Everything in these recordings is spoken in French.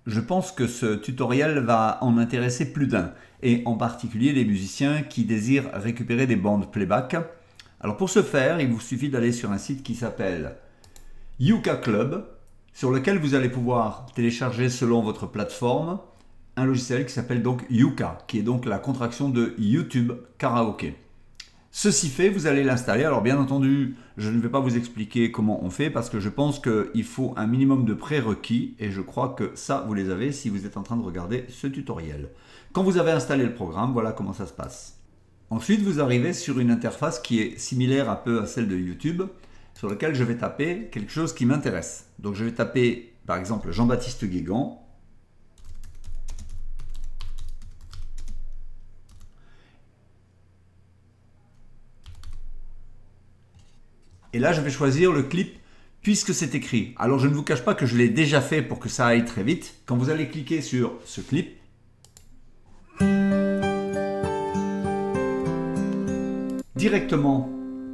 Je pense que ce tutoriel va en intéresser plus d'un, et en particulier les musiciens qui désirent récupérer des bandes playback. Alors pour ce faire, il vous suffit d'aller sur un site qui s'appelle Yuka Club, sur lequel vous allez pouvoir télécharger selon votre plateforme un logiciel qui s'appelle donc Yuka, qui est donc la contraction de YouTube Karaoke. Ceci fait, vous allez l'installer. Alors bien entendu, je ne vais pas vous expliquer comment on fait parce que je pense qu'il faut un minimum de prérequis et je crois que ça, vous les avez si vous êtes en train de regarder ce tutoriel. Quand vous avez installé le programme, voilà comment ça se passe. Ensuite, vous arrivez sur une interface qui est similaire un peu à celle de YouTube, sur laquelle je vais taper quelque chose qui m'intéresse. Donc je vais taper par exemple Jean-Baptiste Guégan. Et là, je vais choisir le clip puisque c'est écrit. Alors, je ne vous cache pas que je l'ai déjà fait pour que ça aille très vite. Quand vous allez cliquer sur ce clip, directement,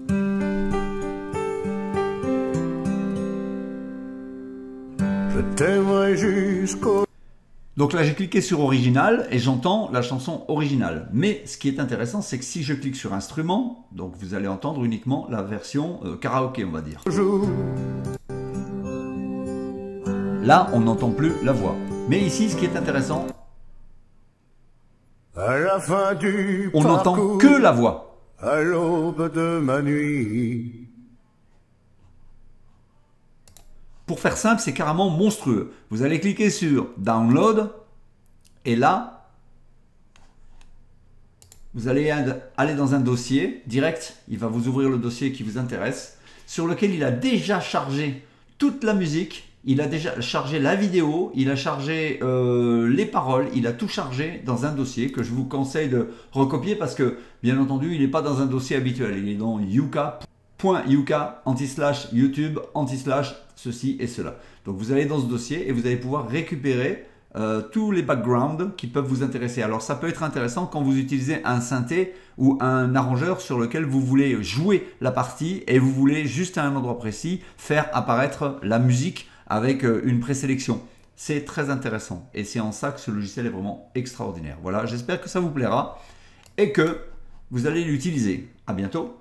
Je t'aimerai jusqu'au... donc là, j'ai cliqué sur original et j'entends la chanson originale. Mais ce qui est intéressant, c'est que si je clique sur instrument, donc vous allez entendre uniquement la version karaoké, on va dire. jour. Là, on n'entend plus la voix. Mais ici, ce qui est intéressant, À la fin du on n'entend parcours, que la voix. à l'aube de ma nuit. Pour faire simple, c'est carrément monstrueux. Vous allez cliquer sur Download et là, vous allez aller dans un dossier direct. Il va vous ouvrir le dossier qui vous intéresse, sur lequel il a déjà chargé toute la musique. Il a déjà chargé la vidéo, il a chargé les paroles, il a tout chargé dans un dossier que je vous conseille de recopier parce que, bien entendu, il n'est pas dans un dossier habituel. Il est dans yuka.yuka /YouTube ceci et cela. Donc vous allez dans ce dossier et vous allez pouvoir récupérer tous les backgrounds qui peuvent vous intéresser. Alors ça peut être intéressant quand vous utilisez un synthé ou un arrangeur sur lequel vous voulez jouer la partie et vous voulez juste à un endroit précis faire apparaître la musique avec une présélection. C'est très intéressant et c'est en ça que ce logiciel est vraiment extraordinaire. Voilà, j'espère que ça vous plaira et que vous allez l'utiliser. À bientôt.